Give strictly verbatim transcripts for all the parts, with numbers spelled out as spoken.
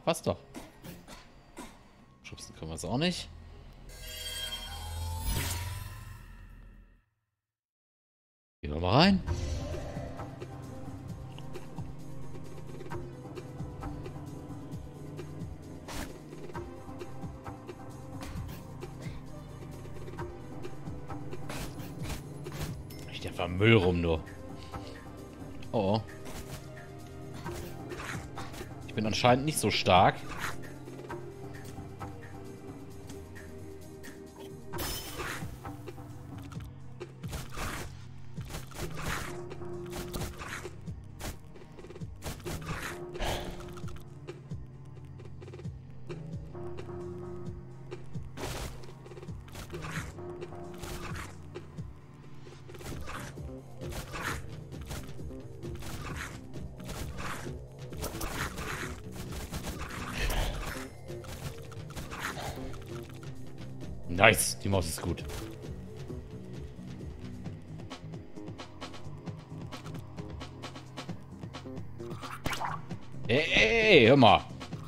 passt doch. Schubsen können wir es auch nicht. Gehen wir mal rein. Ich einfach Müll rum nur. Oh, oh. Ich bin anscheinend nicht so stark. Nice, die Maus ist gut. Ey, ey, ey, hör mal.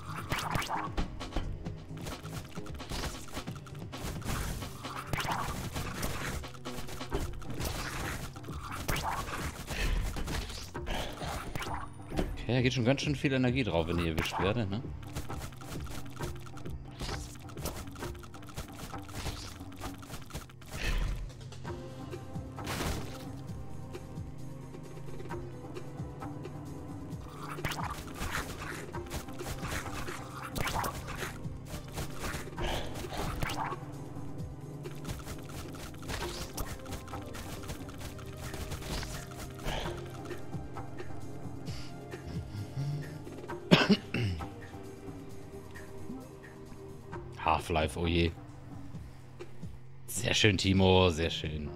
Okay, da geht schon ganz schön viel Energie drauf, wenn ich erwischt werde, ne? Half-Life, oh je. Sehr schön, Timo, sehr schön.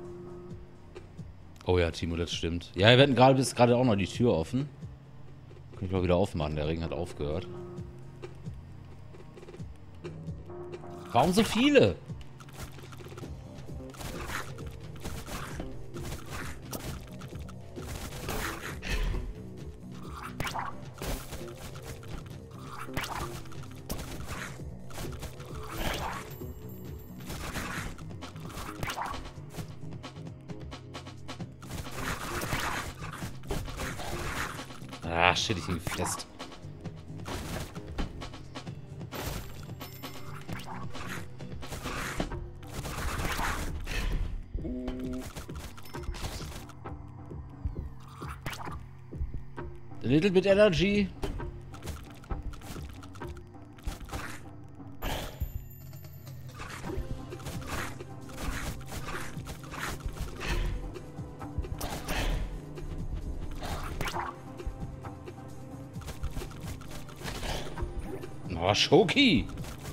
Oh ja, Timo, das stimmt. Ja, wir hatten gerade bis gerade auch noch die Tür offen. Kann ich mal wieder aufmachen, der Regen hat aufgehört. Warum so viele? Ah, shit, ich hing fest. A little bit energy. Oh, Schoki.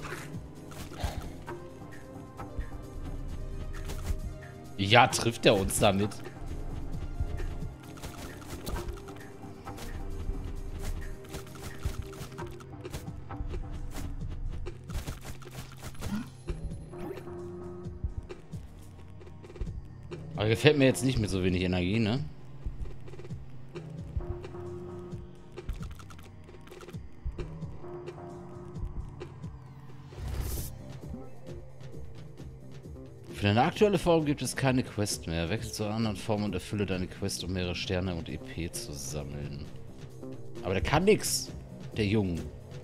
Ja, trifft er uns damit? Aber gefällt mir jetzt nicht mit so wenig Energie, ne? Für deine aktuelle Form gibt es keine Quest mehr. Wechsel zur anderen Form und erfülle deine Quest, um mehrere Sterne und E P zu sammeln. Aber der kann nix, der Junge.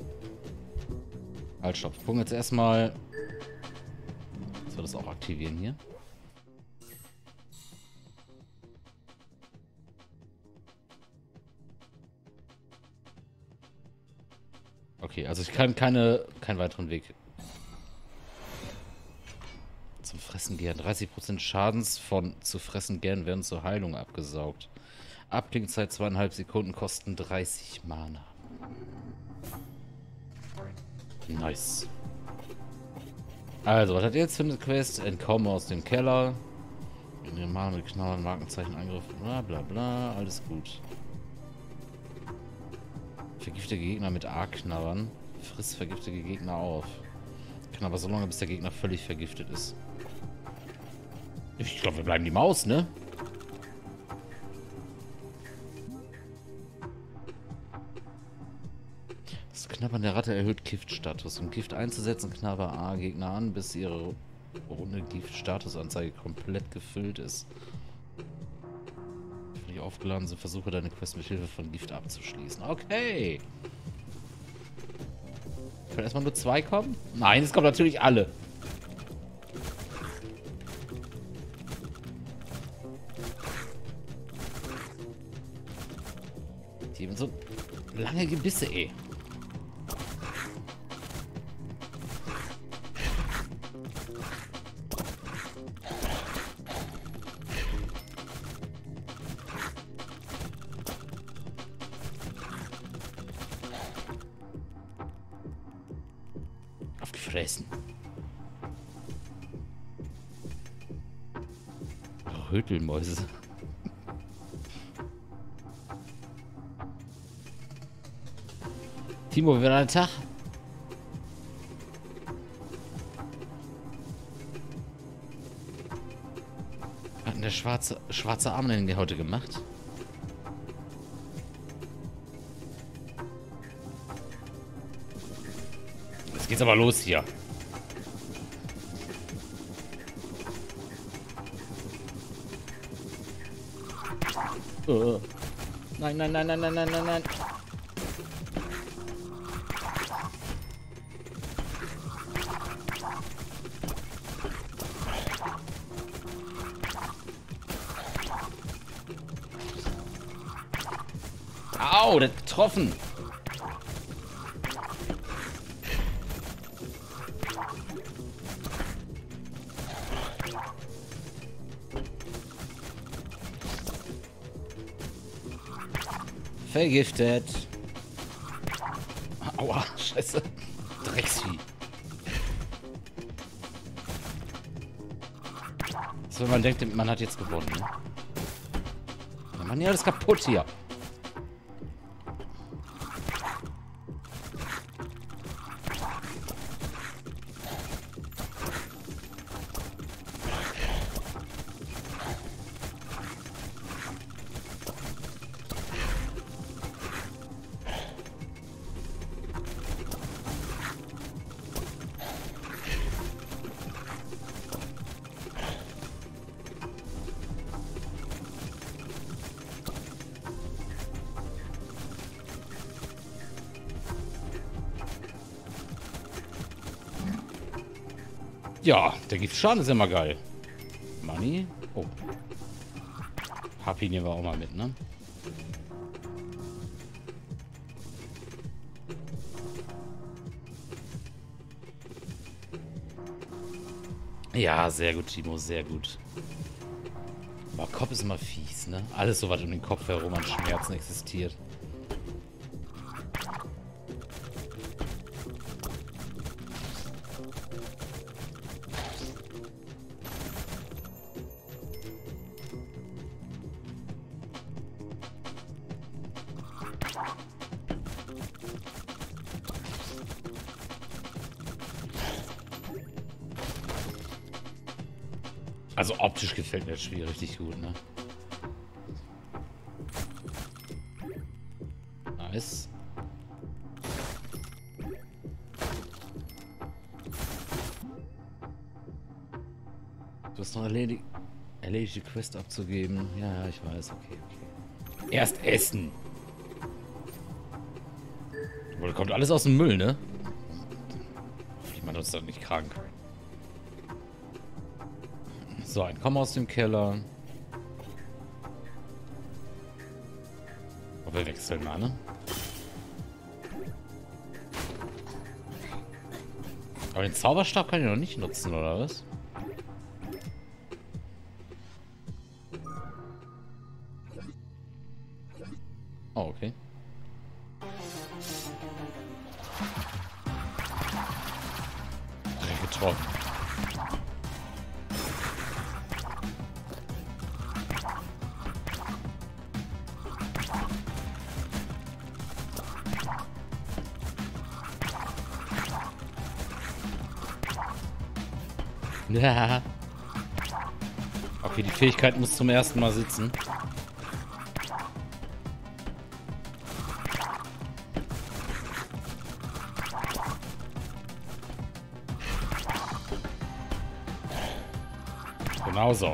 Halt, stopp. Wir gucken jetzt erstmal. Dass wir das auch aktivieren hier. Okay, also ich kann keine, keinen weiteren Weg zum Fressen gern. dreißig Prozent Schadens von zu fressen gern werden zur Heilung abgesaugt. Abklingzeit zweieinhalb Sekunden, kosten dreißig Mana. Nice. Also, was hat ihr jetzt für eine Quest? Entkomme aus dem Keller. In den Mana mit Knallern, Markenzeichen, Angriff, bla bla bla, alles gut. Vergifte Gegner mit A-Knabbern. Friss vergiftige Gegner auf. Kann aber so lange, bis der Gegner völlig vergiftet ist. Ich glaube, wir bleiben die Maus, ne? Das Knabbern der Ratte erhöht Giftstatus. Um Gift einzusetzen, knabber A Gegner an, bis ihre Runde Gift-Statusanzeige komplett gefüllt ist. Wenn die aufgeladen sind, versuche deine Quest mit Hilfe von Gift abzuschließen. Okay. Können erstmal nur zwei kommen? Nein, es kommen natürlich alle. Die haben so lange Gebisse, ey. Aufgefressen. Rötelmäuse. Timo, wie war dein Tag? Was hat denn der schwarze, schwarze Arm denn heute gemacht? Jetzt geht's aber los hier. Oh. Nein, nein, nein, nein, nein, nein, nein, nein. Au, der hat getroffen. Vergiftet. Aua, scheiße. Drecksvieh. So, wenn man denkt, man hat jetzt gewonnen. Ne? Ja, man, ja, alles kaputt hier. Ja, der Giftschaden ist immer geil. Money. Oh. Happy nehmen wir auch mal mit, ne? Ja, sehr gut, Timo, sehr gut. Aber Kopf ist immer fies, ne? Alles so, was um den Kopf herum an Schmerzen existiert. Also optisch gefällt mir das Spiel richtig gut, ne? Nice. Du hast noch erledigt, erledigte Quest abzugeben. Ja, ja, ich weiß. Okay, okay. Erst essen. Da kommt alles aus dem Müll, ne? Ich meine, uns doch nicht krank. So, ein Komm aus dem Keller. Aber wir wechseln mal, ne? Aber den Zauberstab kann ich noch nicht nutzen, oder was? Oh, okay. Getroffen. Ja. Okay, die Fähigkeit muss zum ersten Mal sitzen. Genau so.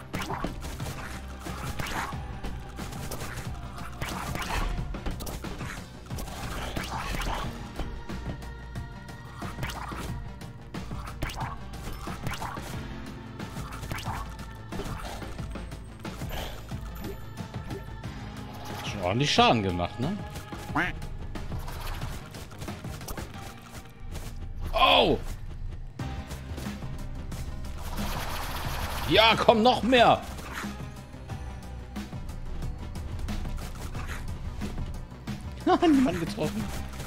Schon ordentlich Schaden gemacht, ne? Oh! Ja, komm, noch mehr! Niemand getroffen.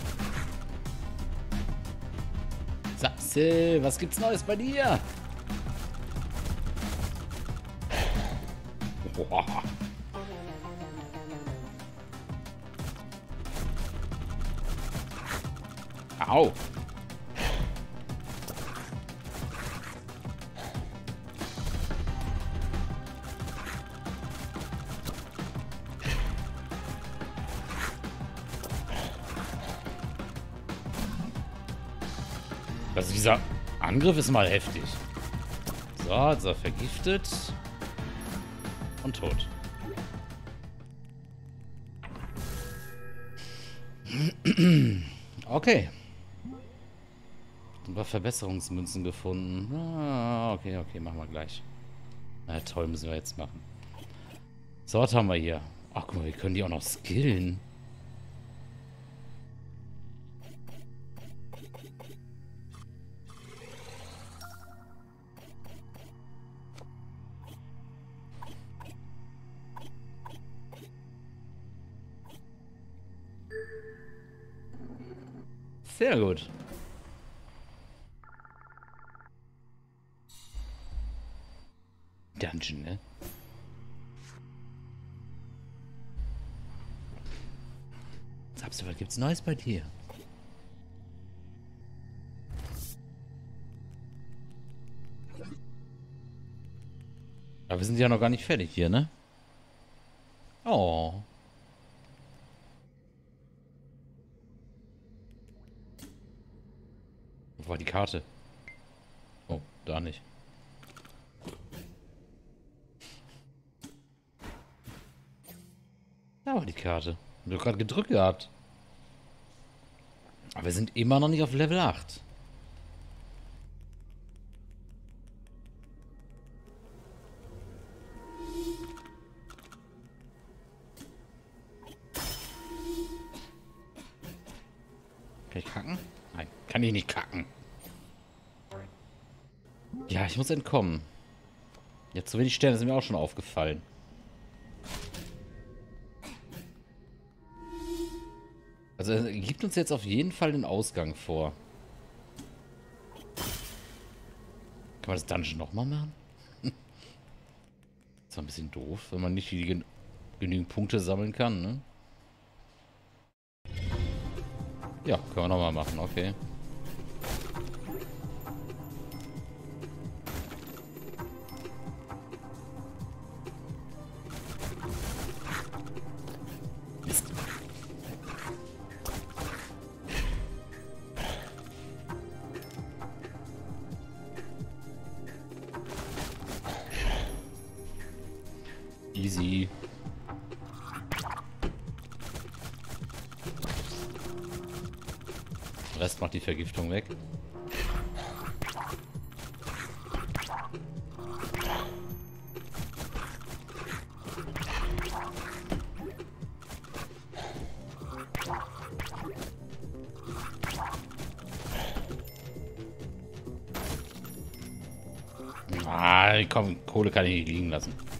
Sapsel, was gibt's Neues bei dir? Boah. Au. Also dieser Angriff ist mal heftig. So, jetzt ist er vergiftet. Und tot. Okay. Ein paar Verbesserungsmünzen gefunden. Ah, okay, okay, machen wir gleich. Na toll, müssen wir jetzt machen. So, was haben wir hier? Ach, guck mal, wir können die auch noch skillen. Sehr gut. Dungeon, ne? Sagst du, was gibt's Neues bei dir? Aber wir sind ja noch gar nicht fertig hier, ne? Oh. Wo war die Karte? Oh, da nicht. Da war die Karte. Hab ich gerade gedrückt gehabt. Aber wir sind immer noch nicht auf Level acht. Kann ich kacken? Nein, kann ich nicht kacken. Ja, ich muss entkommen. Jetzt so wenig Sterne sind mir auch schon aufgefallen. Also er gibt uns jetzt auf jeden Fall den Ausgang vor. Kann man das Dungeon nochmal machen? Ist ein bisschen doof, wenn man nicht gen genügend Punkte sammeln kann, ne? Ja, können wir nochmal machen, okay. Mist. Easy. Der Rest macht die Vergiftung weg. Ah, komm, Kohle kann ich nicht liegen lassen.